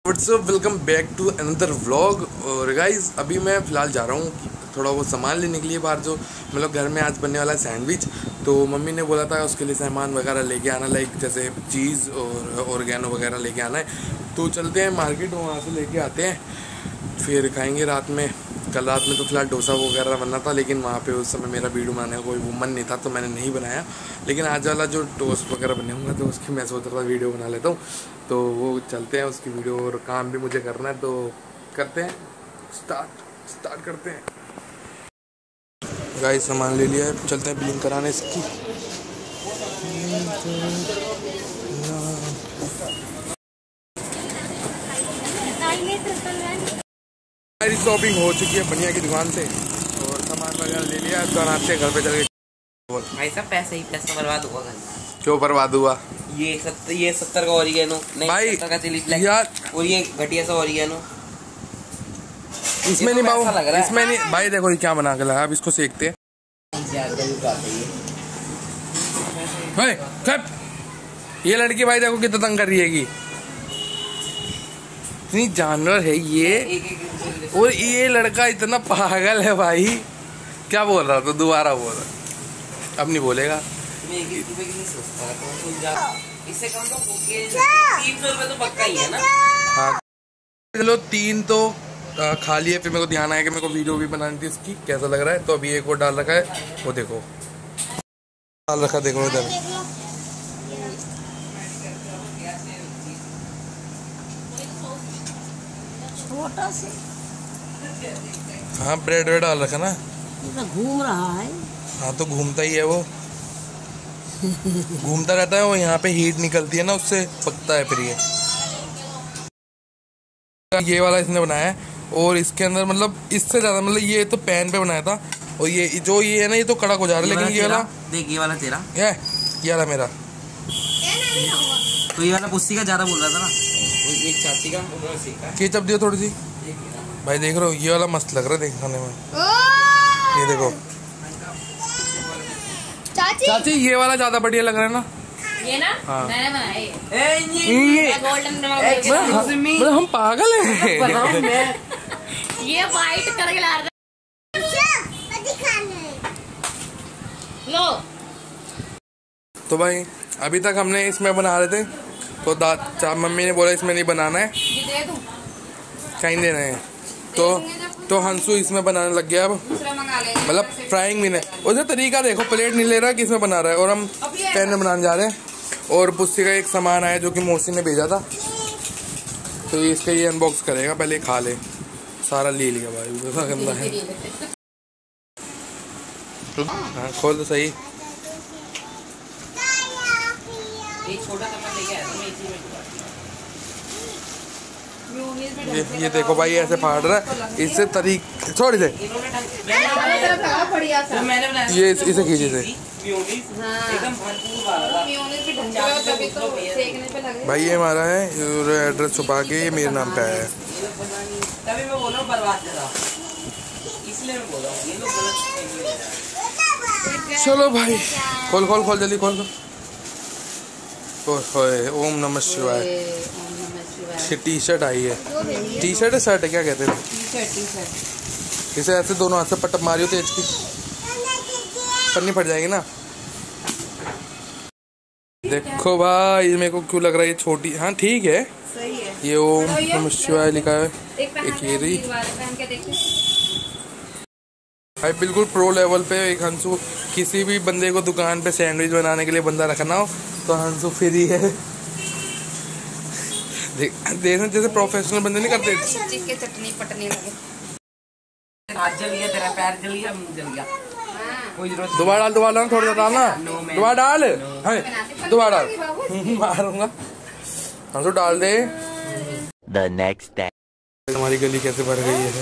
WhatsApp, welcome back to another vlog. और guys अभी मैं फ़िलहाल जा रहा हूँ थोड़ा वो सामान लेने के लिए बाहर, जो मतलब घर में आज बनने वाला है सैंडविच। तो मम्मी ने बोला था उसके लिए सामान वगैरह लेके आना, लाइक जैसे चीज़ और ऑर्गेनो वगैरह लेके आना है। तो चलते हैं मार्केट, वहाँ से लेके आते हैं, फिर खाएंगे रात में। कल रात में तो फिलहाल डोसा वगैरह बनना था, लेकिन वहाँ पे उस समय मेरा वीडियो बनाने का कोई वो मन नहीं था, तो मैंने नहीं बनाया। लेकिन आज वाला जो टोस्ट वगैरह बने होंगे तो उसकी मैं सोच रहा था वीडियो बना लेता हूँ। तो वो चलते हैं उसकी वीडियो, और काम भी मुझे करना है, तो करते हैं स्टार्ट करते हैं। गाइस सामान ले लिया है, चलते हैं बिलिंग कराने इसकी। मेरी शॉपिंग हो चुकी है बनिया की दुकान से, और सामान वगैरह ले लिया। तो आराम से घर पे चल के भाई साहब पैसे ही पैसा बर्बाद हुआ। क्यों बर्बाद हुआ? ये 70 का ऑरिगेनो, नहीं 70 का चिली फ्लेक्स यार, और ये घटिया सा ऑरिगेनो। इसमें नहीं बाबू, इसमें नहीं भाई। देखो ये क्या बना के लाया, अब इसको सेकते हैं। ये लड़की भाई देखो कितना तंग कर रही है, इतनी जानवर है ये। और ये लड़का इतना पागल है भाई। क्या बोल रहा था, दोबारा बोल रहा, अब नहीं बोलेगा। इससे कम तो 300 रुपए तो पक्का ही है ना। हाँ चलो 3 तो खा लिए, फिर मेरे को ध्यान आया कि मेरे को वीडियो भी बनानी थी इसकी, कैसा लग रहा है। तो अभी एक और डाल रखा है, वो देखो डाल रखा, देखो इधर। छोटा से हाँ ब्रेड वेड डाल रखा ना, घूम रहा है। हाँ तो घूमता ही है वो, घूमता रहता है वो। यहाँ पे हीट निकलती है ना, उससे पकता है फिर ये वाला इसने बनाया है। और इसके अंदर मतलब इससे ज्यादा, मतलब ये तो पैन पे बनाया था, और ये जो ये है ना, ये तो कड़क हो जा रहा है। लेकिन ये वाला देख, ये वाला तेरा, ये वाला मेरा। तो ये वाला पुस्सी का ज्यादा बोल रहा था ना, ये चाची का उन्होंने सीखा। केचप दियो थोड़ी सी भाई, देख रहे हो ये वाला मस्त लग रहा है देख खाने में। ये देखो चाची, ये वाला ज्यादा बढ़िया लग रहा है ना। ये ना हाँ। मैंने बनाया ये गोल्डन मतलब हम पागल हैं। ये वाइट करके ला रहा लो। तो भाई अभी तक हमने इसमें बना रहे थे, तो मम्मी ने बोला इसमें नहीं बनाना है, कहीं देना है। तो हंसू इसमें बनाने लग गया। अब मतलब फ्राइंग भी नहीं, उसे तरीका देखो, प्लेट नहीं ले रहा कि इसमें बना रहा है, और हम पैन में बनाने जा रहे हैं। और पुस्सी का एक सामान आया जो कि मौसी ने भेजा था, तो इसका ये अनबॉक्स करेगा, पहले खा ले। सारा ले लिया भाई, गंदा है। हाँ खोल तो सही। ये देखो भाई ऐसे फाड़ रहा है, इससे छोड़ दे, ये इसे खींचे से भाई। ये हमारा है, एड्रेस छुपा के ये मेरे नाम पे आया है। तभी मैं बोल रहा हूँ बर्बाद करा, इसलिए मैं बोल रहा हूँ ये लोग गलत। चलो भाई खोल जल्दी खोल दो। ओम नमः शिवाय। टी शर्ट आई है, टी शर्ट है, शर्ट है, क्या कहते हैं? इसे ऐसे दोनों हाथ से पटक मारियो तेज की, पन्नी फट जाएगी ना। देखो भाई मेरे को क्यों लग रहा है ये छोटी, हाँ ठीक है सही है। ये ओम नमः शिवाय लिखा है, एक ये रही भाई, बिल्कुल प्रो लेवल पे। एक हंसू, किसी भी बंदे को दुकान पे सैंडविच बनाने के लिए बंदा रखना हो तो हंसू फ्री है। देखना जैसे प्रोफेशनल बंदे नहीं करते। चटनी पटनी लगे, हाथ जल गया, तेरा पैर जल गया, मुंह जल गया। दोबारा डाल, थोड़ा डालना, दोबारा डाल, दोबारा डाल, मारूंगा। हंसू डाल दे। The next day. हमारी गली कैसे भर गई है।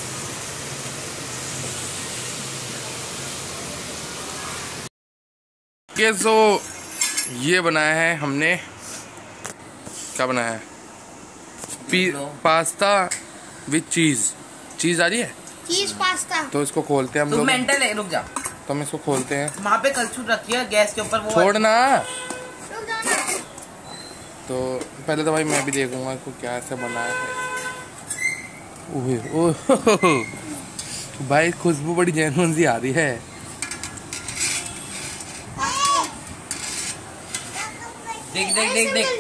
सो ये बनाया है हमने, क्या बनाया है? पास्ता विथ चीज आ रही है, चीज पास्ता। तो इसको खोलते हैं हम लोग। मेंटल है, रुक जा। तो हम इसको खोलते हैं। वहाँ पे कलछुल रखी है गैस के ऊपर, वो छोड़ना। तो पहले तो भाई मैं भी देखूंगा को क्या ऐसा बनाया है। ओह ओह भाई खुशबू बड़ी जेनुइन सी आ रही है। देख देख देख देख।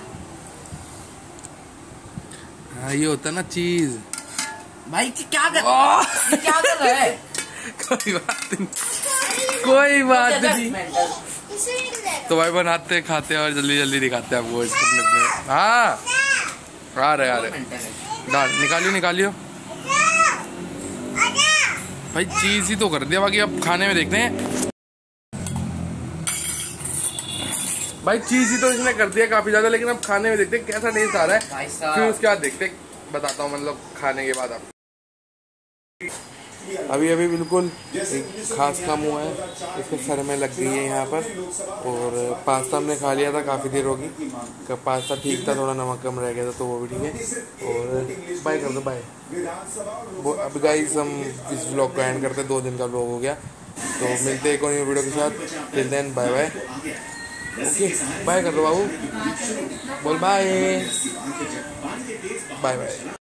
हाँ ये होता ना चीज। भाई क्या कर रहा है? कोई बात नहीं, कोई बात नहीं। तो भाई बनाते खाते और जल्दी जल्दी दिखाते हैं आपको इसको अपने। हाँ आ रहे डाल निकालियो भाई। चीज ही तो कर दिया, बाकी अब खाने में देखते हैं। भाई चीज ही तो इसने कर दिया काफी ज्यादा, लेकिन अब खाने में देखते हैं कैसा टेस्ट आ रहा है, फिर उसके बाद देखते बताता हूँ, मतलब खाने के बाद। आप अभी बिल्कुल खास काम हुआ है, इसके सर में लग गई है यहाँ पर। और पास्ता हमने खा लिया था, काफ़ी देर होगी। पास्ता ठीक था, थोड़ा नमक कम रह गया था, तो वो भी ठीक है। और बाय कर दो बाय। वो अभी गाइस हम इस व्लॉग को एंड करते, 2 दिन का व्लॉग हो गया। तो मिलते हैं एक और वीडियो के साथ। Till then bye bye. Okay bye कर दो बाबू, बोल बाय बाय बाय।